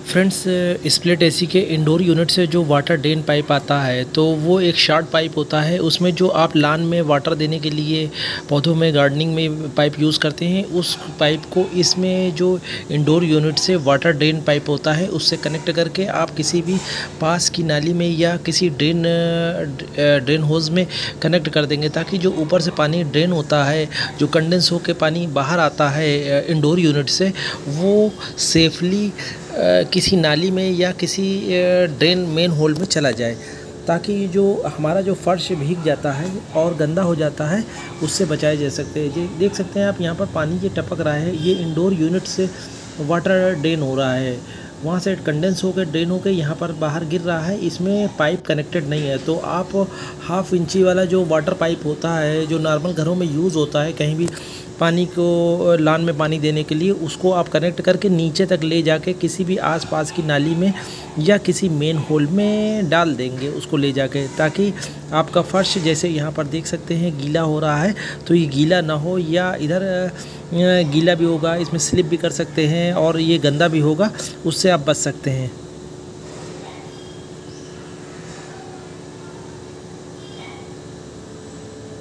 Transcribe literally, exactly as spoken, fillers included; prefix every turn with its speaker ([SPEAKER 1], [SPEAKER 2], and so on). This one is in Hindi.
[SPEAKER 1] फ्रेंड्स, स्प्लिट एसी के इंडोर यूनिट से जो वाटर ड्रेन पाइप आता है तो वो एक शॉर्ट पाइप होता है। उसमें जो आप लान में वाटर देने के लिए पौधों में गार्डनिंग में पाइप यूज़ करते हैं, उस पाइप को इसमें जो इंडोर यूनिट से वाटर ड्रेन पाइप होता है उससे कनेक्ट करके आप किसी भी पास की नाली में या किसी ड्रेन ड्रेन होज में कनेक्ट कर देंगे, ताकि जो ऊपर से पानी ड्रेन होता है, जो कंडेंस होकर पानी बाहर आता है इंडोर यूनिट से, वो सेफली किसी नाली में या किसी ड्रेन मेन होल में चला जाए, ताकि जो हमारा जो फर्श भीग जाता है और गंदा हो जाता है उससे बचाए जा सकते हैं। ये देख सकते हैं आप, यहाँ पर पानी ये टपक रहा है, ये इंडोर यूनिट से वाटर ड्रेन हो रहा है, वहाँ से कंडेंस होकर ड्रेन होकर यहाँ पर बाहर गिर रहा है। इसमें पाइप कनेक्टेड नहीं है, तो आप हाफ इंची वाला जो वाटर पाइप होता है जो नॉर्मल घरों में यूज़ होता है कहीं भी पानी को लान में पानी देने के लिए, उसको आप कनेक्ट करके नीचे तक ले जाके किसी भी आसपास की नाली में या किसी मेन होल में डाल देंगे उसको ले जाके, ताकि आपका फर्श जैसे यहाँ पर देख सकते हैं गीला हो रहा है तो ये गीला ना हो, या इधर गीला भी होगा इसमें स्लिप भी कर सकते हैं और ये गंदा भी होगा, उससे आप बच सकते हैं।